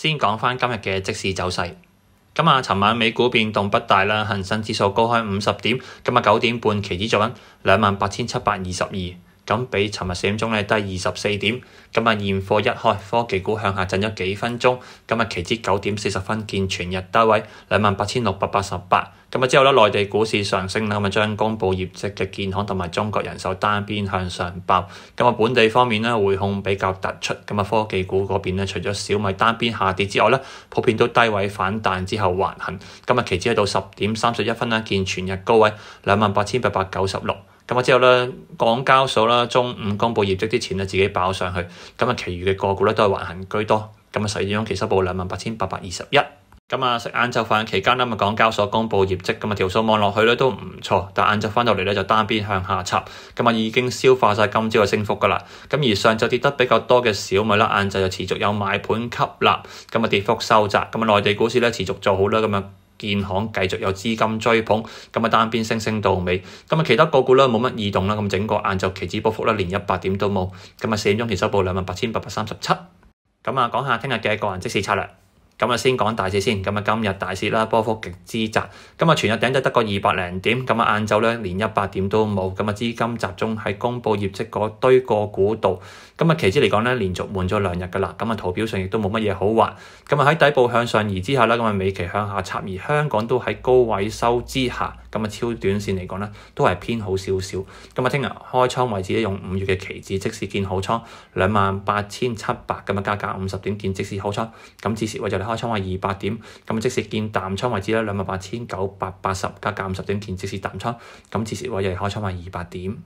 先講翻今日嘅即市走勢。尋晚美股變動不大啦，恒生指數高開50點，今日9點半期指做緊28,722。咁比尋日4點鐘咧低24點。今日現貨一開，科技股向下震咗幾分鐘。今日期指9點40分見全日低位28,688。咁之後咧，內地股市上升啦，將公佈業績嘅建行同埋中國人壽單邊向上爆。本地方面咧，匯控比較突出。科技股嗰邊咧，除咗小米單邊下跌之外咧，普遍都低位反彈之後橫行。今日期指去到10點31分啦，見全日高位28,896。之後咧，港交所啦，中午公佈業績之前咧，自己爆上去。其餘嘅個股咧都係橫行居多。12點鐘期收報28,821。食晏晝飯期間啦，港交所公佈業績，條數望落去咧都唔錯，但晏晝翻到嚟咧就單邊向下插。已經消化晒今朝嘅升幅㗎啦。而上晝跌得比較多嘅小米啦，晏晝就持續有買盤吸納，跌幅收窄。內地股市咧持續做好啦，建行繼續有資金追捧，單邊升到尾。其他個股咧冇乜異動啦，整個晏晝期指波幅咧連100點都冇。4點鐘期收報28,837。講下聽日嘅個人即市策略。先講大市先。今日大市啦，波幅極之窄。全日頂就得個200零點。晏晝咧連100點都冇。資金集中喺公佈業績嗰堆個股度。期指嚟講咧，連續換咗2日㗎啦。圖表上亦都冇乜嘢好畫。喺底部向上移之下啦，美期向下插，而香港都喺高位收之下。超短線嚟講咧，都係偏好少少。聽日開倉位置咧，用5月嘅期指即市見好倉28,700，加價50點見即市好倉。止蝕位就開倉位200點。即市見淡倉位置咧28,980，加價50點見即市淡倉。止蝕位就開倉位200點。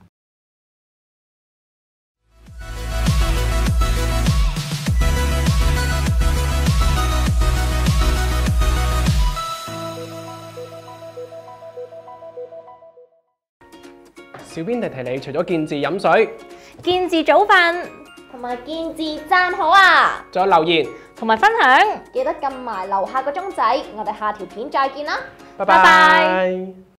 小編提你，除咗健字飲水、 健字早飯同埋健字讚好啊， 仲有留言同埋分享，記得撳埋樓下個鐘仔。我哋下條片再見啦， 拜拜。